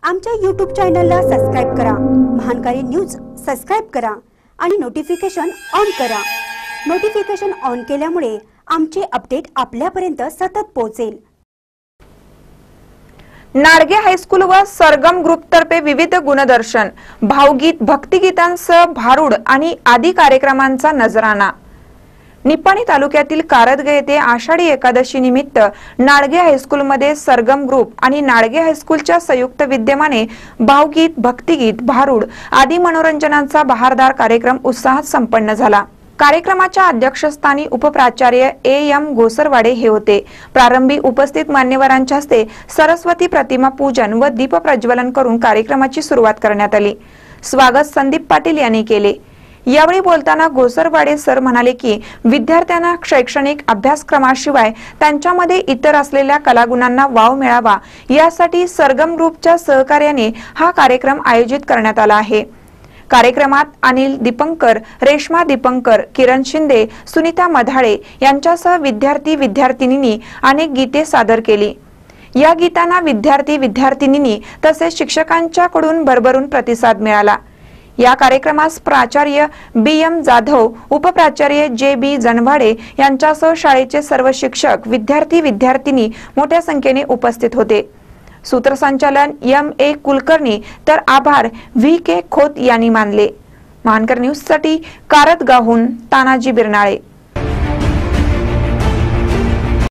आमच्या YouTube चॅनलला subscribe करा, महानकारी न्यूज सबस्क्राइब करा आणि नोटिफिकेशन ऑन करा। नोटिफिकेशन ऑन केल्यामुळे आमचे अपडेट आपल्यापर्यंत सतत पोहोचेल। नाडगे हायस्कूल व सरगम ग्रुप तर्फे विविध गुणदर्शन, भावगीत, भक्तिगीतांसह भारूड आणि आदी कार्यक्रमांचा नजराना। निपाणी तालुक्यातील कारदगे येथे आषाढी एकादशी निमित्त नाडगे हायस्कूलमध्ये सरगम ग्रुप आणि नाडगे हायस्कूलच्या संयुक्त विद्यमाने भावगीत, भक्तिगीत, भारूड आदी मनोरंजनाचा बहारदार कार्यक्रम उत्साहात संपन्न झाला। कार्यक्रमाच्या अध्यक्षस्थानी उपप्राचार्य एम गोसरवाडे हे होते। प्रारंभी उपस्थित मान्यवरांच्या हस्ते सरस्वती प्रतिमा पूजन व दीप प्रज्वलन करून कार्यक्रमाची सुरुवात करण्यात आली। स्वागत संदीप पाटील यांनी केले। यावेळी बोलताना गोसरवाडे सर म्हणाले की विद्यार्थ्यांना शैक्षणिक अभ्यासक्रमाशिवाय त्यांच्यामध्ये इतर असलेल्या कलागुणांना वाव मिळावा यासाठी सरगम ग्रुपच्या सहकार्याने हा कार्यक्रम आयोजित करण्यात आला आहे। कार्यक्रमात अनिल दीपंकर, रेश्मा दीपंकर, किरण शिंदे, सुनीता मधाळे यांच्यासह विद्यार्थी विद्यार्थिनींनी अनेक गीते सादर केली। या गीतांना विद्यार्थी विद्यार्थिनींनी तसेच शिक्षकांच्याकडून भरभरून प्रतिसाद मिळाला। या कार्यक्रमास प्राचार्य बी.एम. जाधव, उपप्राचार्य जे.बी. जनवाडे यांच्यासह शाळेचे सर्व शिक्षक, विद्यार्थी विद्यार्थिनी मोठ्या संख्येने उपस्थित होते। सूत्रसंचालन एम.ए. कुलकर्णी तर आभार व्ही.के. खोत यांनी मानले। महानकर न्यूज साठी कारदगाहून तानाजी बिरनाळे।